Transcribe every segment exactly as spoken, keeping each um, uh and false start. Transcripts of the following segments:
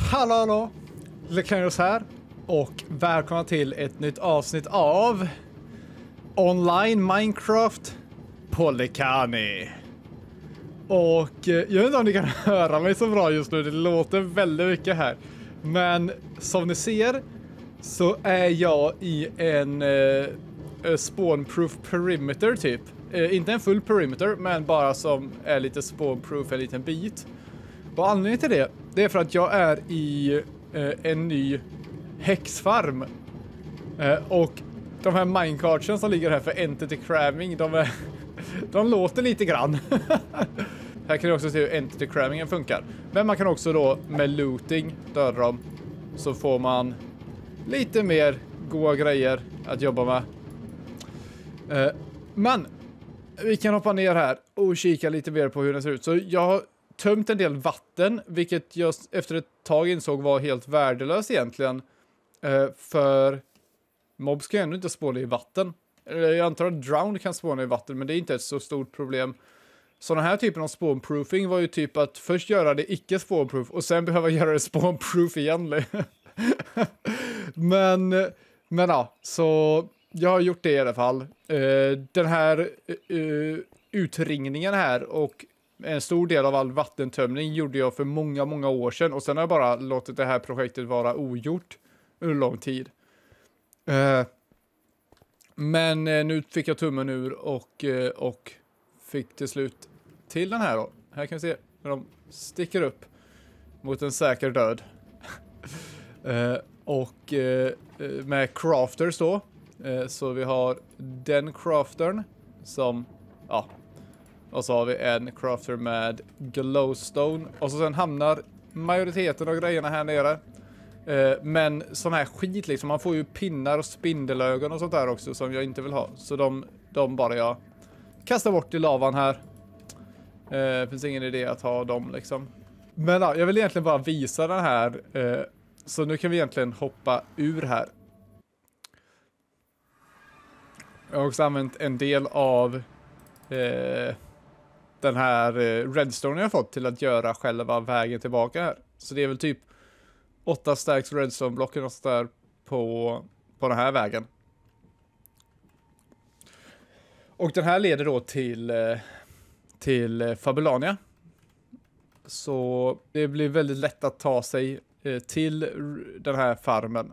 Hallå hallå, Lekanios här och välkomna till ett nytt avsnitt av Online Minecraft på Lekani. Och jag vet inte om ni kan höra mig så bra just nu, det låter väldigt mycket här. Men som ni ser så är jag i en uh, spawn-proof perimeter typ. Uh, inte en full perimeter, men bara som är lite spawn-proof en liten bit. Och anledningen till det, det är för att jag är i uh, en ny häxfarm. Uh, och de här minecartsen som ligger här för entity cramming, de, är de låter lite grann. Här kan du också se hur entity crammingen funkar. Men man kan också då med looting döda dem. Så får man lite mer goda grejer att jobba med. Uh, men vi kan hoppa ner här och kika lite mer på hur den ser ut. Så jag har tömt en del vatten, vilket jag efter ett tag insåg var helt värdelöst egentligen. Uh, för mobs kan ändå inte spåna i vatten. Jag antar att drown kan spåna i vatten, men det är inte ett så stort problem. Så den här typen av spawnproofing var ju typ att först göra det icke spawnproof och sen behöva göra det spawnproof igen. men, men ja, så jag har gjort det i alla fall. Uh, den här uh, utringningen här och en stor del av all vattentömning gjorde jag för många, många år sedan. Och sen har jag bara låtit det här projektet vara ogjort under lång tid. Uh, men uh, nu fick jag tummen ur och, uh, och fick till slut till den här då. Här kan vi se när de sticker upp mot en säker död. uh, och uh, med crafters då. Uh, så vi har den craftern som, ja. Och så har vi en crafter med glowstone. Och så sen hamnar majoriteten av grejerna här nere. Uh, men sån här skit liksom, man får ju pinnar och spindelögon och sånt där också som jag inte vill ha. Så de, de bara jag kastar bort i lavan här. Uh, finns ingen idé att ha dem liksom. Men ja, jag vill egentligen bara visa den här. Uh, så nu kan vi egentligen hoppa ur här. Jag har också använt en del av uh, den här uh, redstone jag har fått till att göra själva vägen tillbaka här. Så det är väl typ åtta stacks redstone-blocken och så där på, på den här vägen. Och den här leder då till, till Fabulania. Så det blir väldigt lätt att ta sig till den här farmen.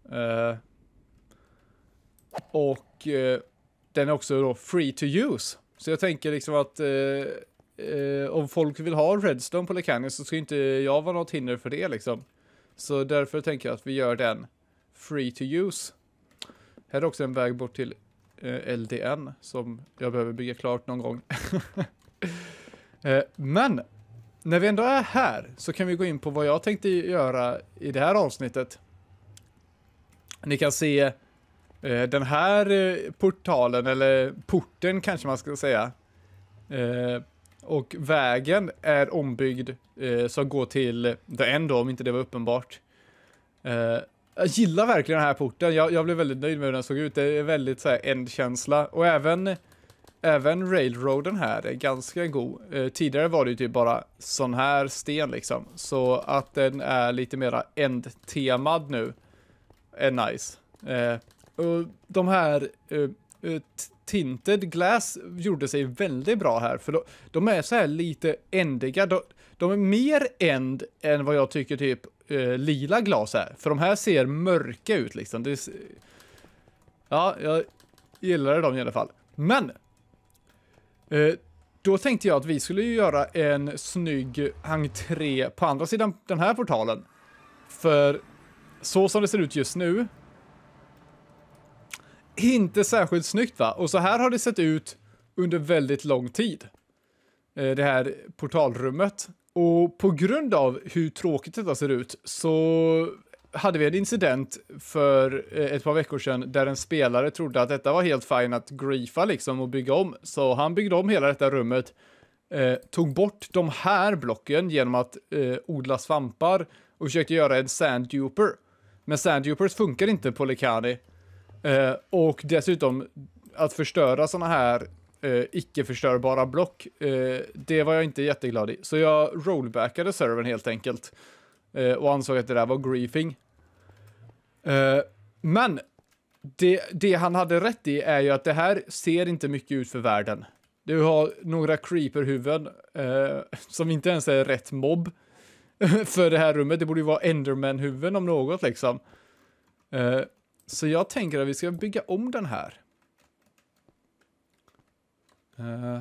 Och den är också då free to use. Så jag tänker liksom att om folk vill ha redstone på Lekani så ska inte jag vara något hinder för det liksom. Så därför tänker jag att vi gör den free to use. Här är också en väg bort till eh, L D N som jag behöver bygga klart någon gång. eh, men när vi ändå är här så kan vi gå in på vad jag tänkte göra i det här avsnittet. Ni kan se eh, den här eh, portalen, eller porten kanske man ska säga. Eh, Och vägen är ombyggd eh, som går till The End då, om inte det var uppenbart. Eh, jag gillar verkligen den här porten. Jag, jag blev väldigt nöjd med hur den såg ut. Det är väldigt så här end-känsla. Och även, även railroaden här är ganska god. Eh, tidigare var det ju typ bara sån här sten liksom. Så att den är lite mera end-temad nu är nice. Eh, och de här... Eh, tinted glass gjorde sig väldigt bra här, för de, de är så här lite endiga. De, de är mer end än vad jag tycker typ eh, lila glas är, för de här ser mörka ut liksom. Det är, ja, jag gillar dem i alla fall. Men eh, då tänkte jag att vi skulle göra en snygg entré på andra sidan den här portalen, för så som det ser ut just nu inte särskilt snyggt va? Och så här har det sett ut under väldigt lång tid. Det här portalrummet. Och på grund av hur tråkigt detta ser ut så hade vi en incident för ett par veckor sedan där en spelare trodde att detta var helt fint att griefa liksom och bygga om. Så han byggde om hela detta rummet. Eh, tog bort de här blocken genom att eh, odla svampar och försökte göra en sandduper. Men sanddupers funkar inte på Lekani. Uh, och dessutom att förstöra såna här uh, icke-förstörbara block, uh, det var jag inte jätteglad i. Så jag rollbackade servern helt enkelt. Eh, och ansåg att det där var griefing. Eh, men det, det han hade rätt i är ju att det här ser inte mycket ut för världen. Du har några creeper-huvuden eh, som inte ens är rätt mobb för det här rummet. Det borde ju vara Enderman-huvuden om något liksom. Eh, så jag tänker att vi ska bygga om den här. Uh.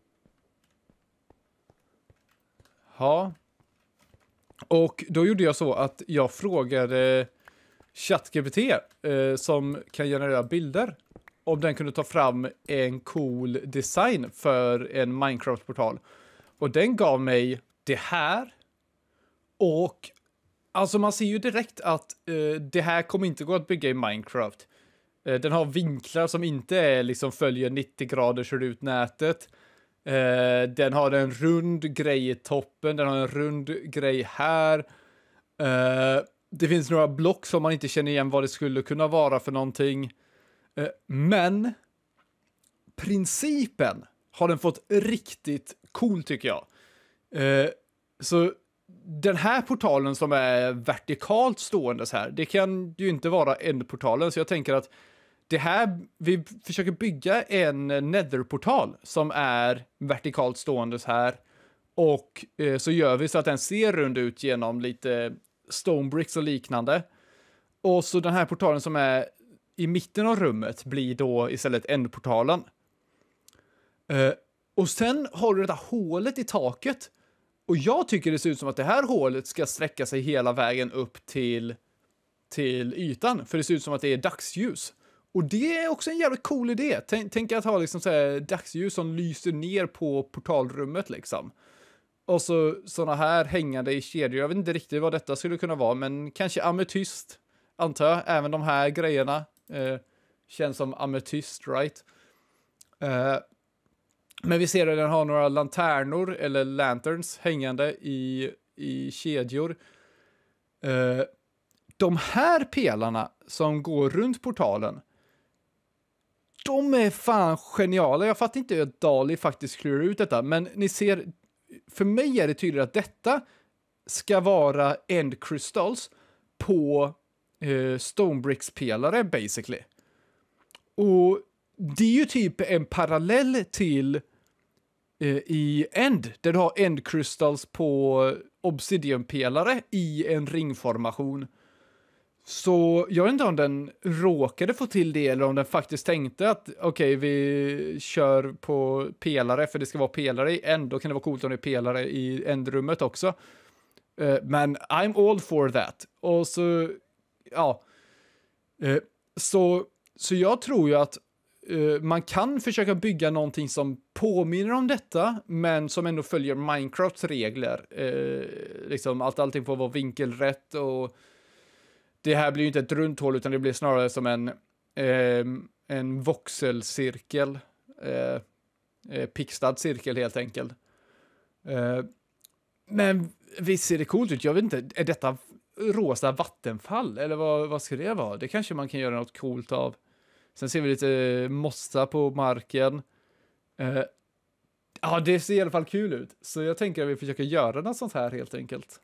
Ja. Och då gjorde jag så att jag frågade ChatGPT eh, som kan generera bilder om den kunde ta fram en cool design för en Minecraft-portal. Och den gav mig det här. Och alltså man ser ju direkt att eh, det här kommer inte gå att bygga i Minecraft. Eh, den har vinklar som inte är, liksom följer nittio grader kör ut nätet. Eh, den har en rund grej i toppen. Den har en rund grej här. Eh, det finns några block som man inte känner igen vad det skulle kunna vara för någonting. Eh, men principen har den fått riktigt cool tycker jag. Eh, så den här portalen som är vertikalt stående så här, det kan ju inte vara ändportalen. Så jag tänker att det här, vi försöker bygga en netherportal som är vertikalt stående så här. Och eh, så gör vi så att den ser rund ut genom lite stonebricks och liknande. Och så den här portalen som är i mitten av rummet blir då istället ändportalen. Eh, och sen har du det där hålet i taket. Och jag tycker det ser ut som att det här hålet ska sträcka sig hela vägen upp till, till ytan. För det ser ut som att det är dagsljus. Och det är också en jävligt cool idé. Tänk, tänk att ha liksom så här dagsljus som lyser ner på portalrummet liksom. Och så såna här hängande i kedjor. Jag vet inte riktigt vad detta skulle kunna vara. Men kanske ametyst, antar jag. Även de här grejerna eh, känns som ametyst, right? Eh, men vi ser att den har några lanternor eller lanterns hängande i, i kedjor. Eh, de här pelarna som går runt portalen, de är fan geniala. Jag fattar inte hur Dali faktiskt klurar ut detta. Men ni ser, för mig är det tydligt att detta ska vara end crystals på eh, stonebricks-pelare basically. Och det är ju typ en parallell till eh, i End, där du har end crystals på obsidian-pelare i en ringformation. Så jag vet inte om den råkade få till det eller om den faktiskt tänkte att okej, okay, vi kör på pelare för det ska vara pelare i End. Då kan det vara coolt om det är pelare i End-rummet också. Uh, men I'm all for that. Och så, ja. Uh, så, så jag tror ju att uh, man kan försöka bygga någonting som påminner om detta, men som ändå följer Minecrafts regler. Uh, liksom allt, allting får vara vinkelrätt och det här blir ju inte ett runt hål utan det blir snarare som en, eh, en voxelcirkel. Eh, eh, pixlad cirkel helt enkelt. Eh, men visst ser det coolt ut. Jag vet inte, är detta rosa vattenfall? Eller vad, vad ska det vara? Det kanske man kan göra något coolt av. Sen ser vi lite mossa på marken. Eh, ja, det ser i alla fall kul ut. Så jag tänker att vi försöker göra något sånt här helt enkelt.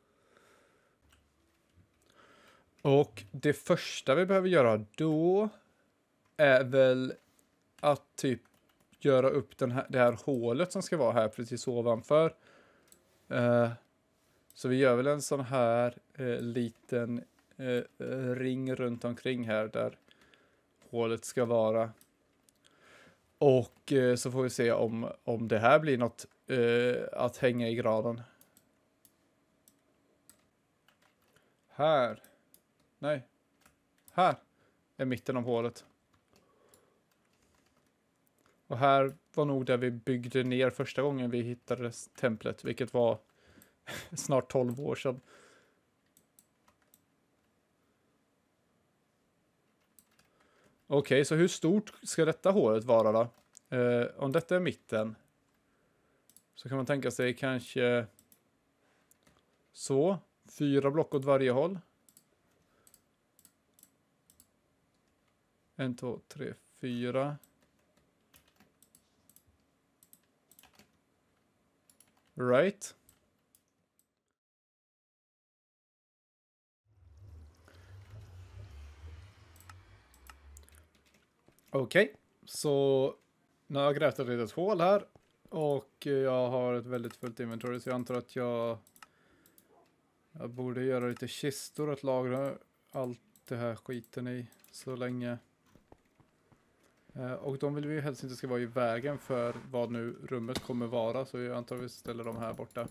Och det första vi behöver göra då är väl att typ göra upp den här, det här hålet som ska vara här precis ovanför. Uh, så vi gör väl en sån här uh, liten uh, ring runt omkring här där hålet ska vara. Och uh, så får vi se om, om det här blir något uh, att hänga i graden. Här. Nej. Här är mitten av hålet. Och här var nog där vi byggde ner första gången vi hittade templet. Vilket var snart tolv år sedan. Okej, okay, så hur stort ska detta hålet vara då? Eh, om detta är mitten. Så kan man tänka sig kanske så. Fyra block åt varje håll. En, två, tre, fyra. Right. Okej, okay. Så nu har jag grävt ett litet hål här. Och jag har ett väldigt fullt inventory, så jag antar att jag... Jag borde göra lite kistor att lagra allt det här skiten i så länge. Eh, och de vill vi ju helst inte ska vara i vägen för vad nu rummet kommer vara, så jag antar att vi ställer dem här borta.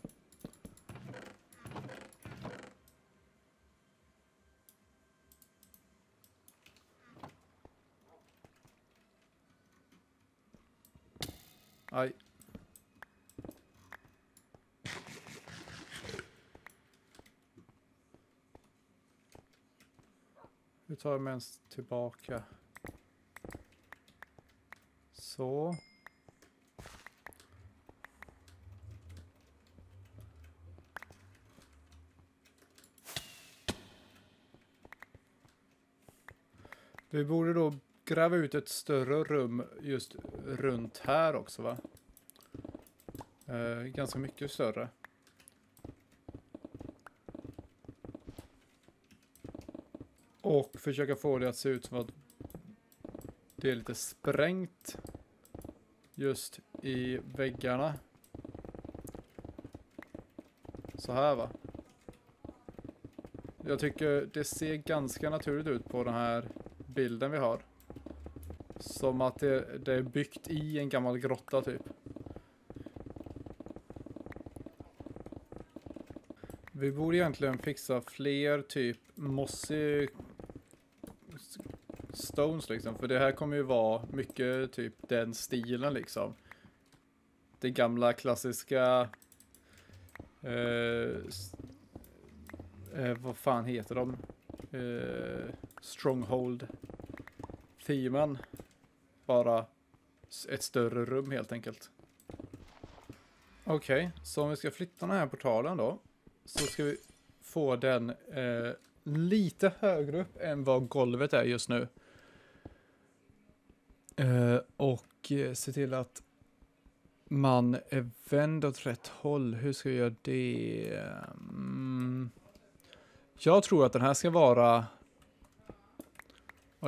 Aj. Vi tar med ens tillbaka. Så. Vi borde då gräva ut ett större rum just runt här också, va? Eh, ganska mycket större. Och försöka få det att se ut som att det är lite sprängt just i väggarna. Så här, va? Jag tycker det ser ganska naturligt ut på den här bilden vi har. Som att det, det är byggt i en gammal grotta typ. Vi borde egentligen fixa fler typ mossy stones liksom. För det här kommer ju vara mycket typ den stilen liksom. Det gamla klassiska... Eh, eh, vad fan heter de? Eh, Stronghold. Themen. Bara ett större rum helt enkelt. Okej, okay, så om vi ska flytta den här portalen då. Så ska vi få den eh, lite högre upp än vad golvet är just nu. Eh, och eh, se till att man är vänd åt rätt håll. Hur ska vi göra det? Mm. Jag tror att den här ska vara... Oj.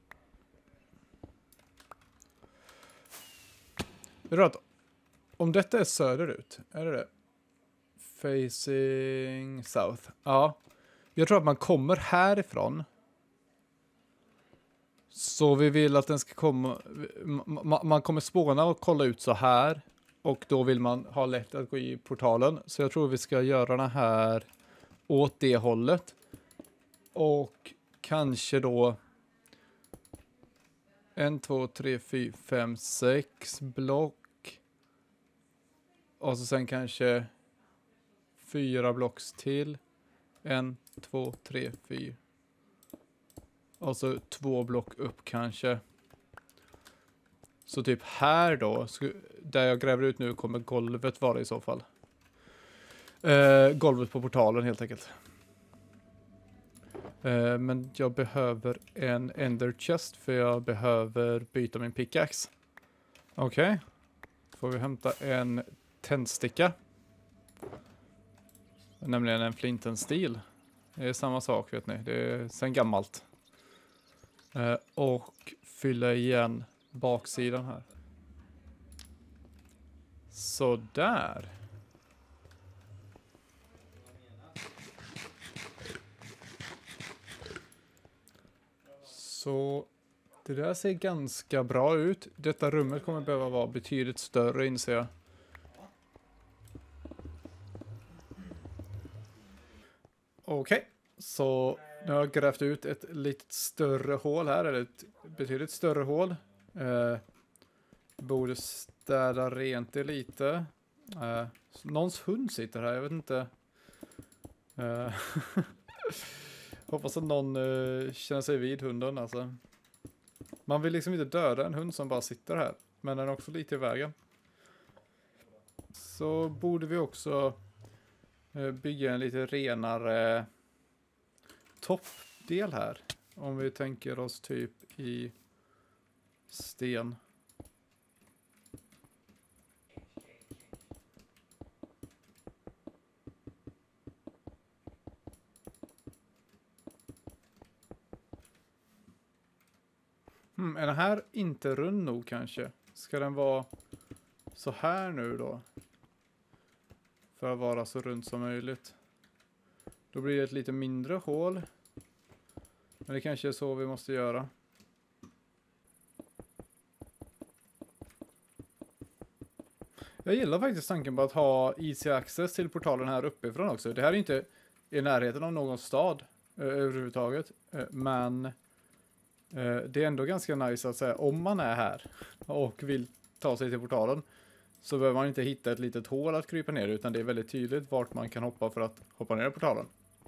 Jag tror att om detta är söderut, är det det? Facing south. Ja. Jag tror att man kommer härifrån. Så vi vill att den ska komma... Man kommer spåna och kolla ut så här. Och då vill man ha lätt att gå i portalen. Så jag tror vi ska göra den här åt det hållet. Och kanske då... En, två, tre, fyra, fem, sex block. Och så sen kanske... Fyra blocks till. En, två, tre, fyra. Och så två block upp kanske. Så typ här då. Där jag gräver ut nu kommer golvet vara i så fall. Eh, golvet på portalen helt enkelt. Eh, men jag behöver en ender chest. För jag behöver byta min pickaxe. Okej. Okay. Får vi hämta en tändsticka. Nämligen en flinten steel. Det är samma sak vet ni. Det är sen gammalt. Eh, och fylla igen baksidan här. Så där. Så det där ser ganska bra ut. Detta rummet kommer behöva vara betydligt större inser jag. Okej, okay. Så nu har jag grävt ut ett lite större hål här, eller ett betydligt större hål. Eh, borde städa rent det lite. Eh, någons hund sitter här, jag vet inte. Eh, hoppas att någon eh, känner sig vid hunden alltså. Man vill liksom inte döda en hund som bara sitter här, men den är också lite i vägen. Så borde vi också... bygga en lite renare toppdel här. Om vi tänker oss typ i sten. Hmm, är den här inte rund nog kanske? Ska den vara så här nu då? För att vara så runt som möjligt. Då blir det ett lite mindre hål. Men det kanske är så vi måste göra. Jag gillar faktiskt tanken på att ha easy access till portalen här uppifrån också. Det här är inte i närheten av någon stad eh, överhuvudtaget. Eh, men eh, det är ändå ganska nice att säga, om man är här och vill ta sig till portalen, så behöver man inte hitta ett litet hål att krypa ner, utan det är väldigt tydligt vart man kan hoppa för att hoppa ner i portalen.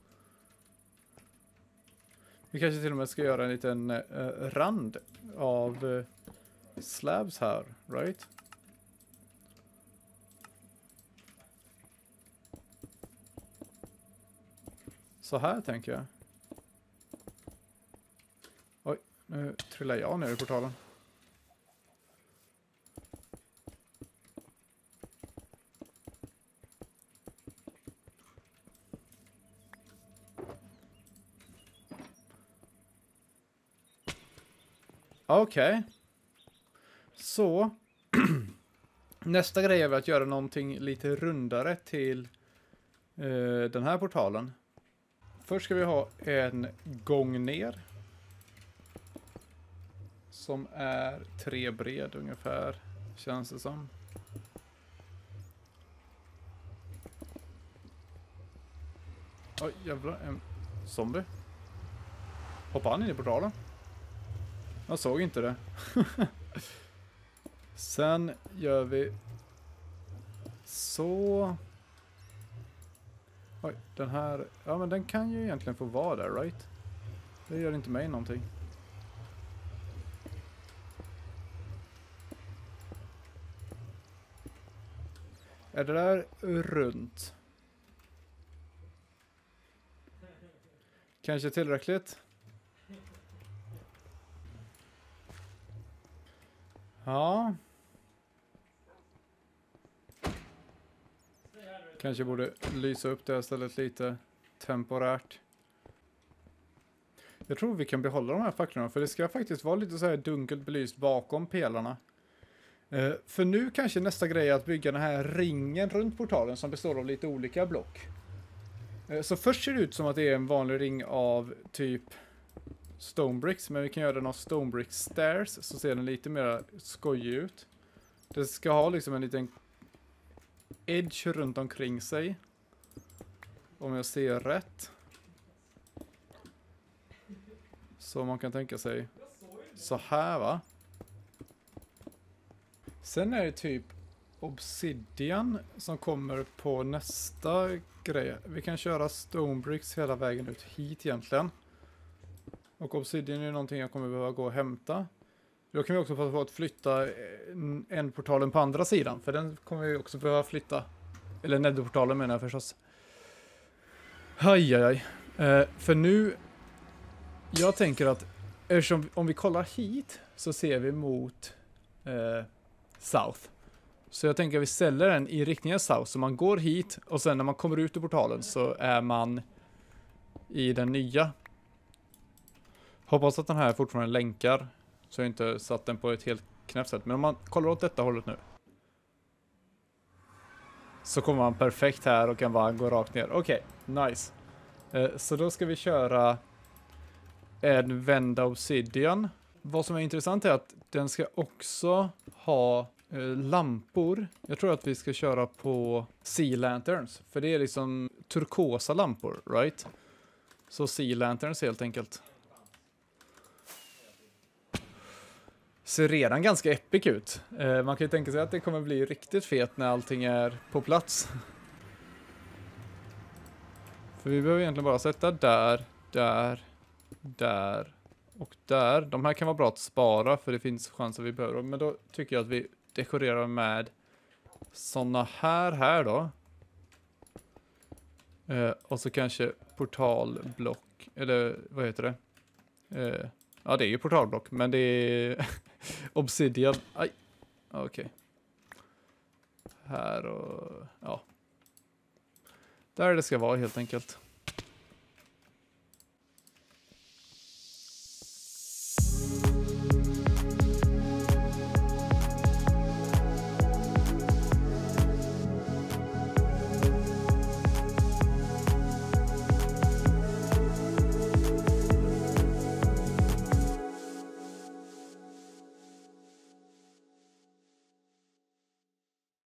Vi kanske till och med ska göra en liten eh, rand av eh, slabs här, right? Så här tänker jag. Oj, nu trillar jag ner i portalen. Okej. Okay. Så. Nästa grej är väl att göra någonting lite rundare till eh, den här portalen. Först ska vi ha en gång ner. Som är tre bred ungefär, känns det som. Oj, jävlar, en zombie. Hoppar han in i portalen? Jag såg inte det. Sen gör vi så. Oj, den här. Ja, men den kan ju egentligen få vara där, right? Det gör inte mig någonting. Är det där runt? Kanske tillräckligt? Ja. Kanske borde lysa upp det här stället lite temporärt. Jag tror vi kan behålla de här facklorna, för det ska faktiskt vara lite så här dunkelt belyst bakom pelarna. Uh, för nu kanske nästa grej är att bygga den här ringen runt portalen som består av lite olika block. Uh, så först ser det ut som att det är en vanlig ring av typ stonebricks, men vi kan göra den av stonebrick stairs, så ser den lite mer skojig ut. Det ska ha liksom en liten edge runt omkring sig. Om jag ser rätt. Så man kan tänka sig så här, va? Sen är det typ obsidian som kommer på nästa grej. Vi kan köra stonebricks hela vägen ut hit egentligen. Och obsidian är någonting jag kommer behöva gå och hämta. Då kan vi också få att flytta en, en portalen på andra sidan. För den kommer vi också behöva flytta. Eller netherportalen menar jag förstås. Aj, aj, aj. Eh, för nu. Jag tänker att eftersom, om vi kollar hit så ser vi mot eh, south. Så jag tänker att vi ställer den i riktningen south. Så man går hit och sen när man kommer ut ur portalen så är man i den nya. Hoppas att den här fortfarande länkar. Så jag inte satt den på ett helt knäppt sätt. Men om man kollar åt detta hållet nu. Så kommer man perfekt här och kan bara gå rakt ner. Okej, okay, nice. Eh, så då ska vi köra en vända obsidian. Vad som är intressant är att den ska också ha eh, lampor. Jag tror att vi ska köra på sea lanterns. För det är liksom turkosa lampor, right? Så sea lanterns helt enkelt. Ser redan ganska epic ut. Eh, man kan ju tänka sig att det kommer bli riktigt fet när allting är på plats. För vi behöver egentligen bara sätta där, där, där och där. De här kan vara bra att spara för det finns chanser vi behöver. Men då tycker jag att vi dekorerar med såna här här då. Eh, och så kanske portalblock. Eller vad heter det? Eh, ja, det är ju portalblock. Men det är obsidian. Aj. Okej. Okay. Här och ja. Där det ska vara helt enkelt.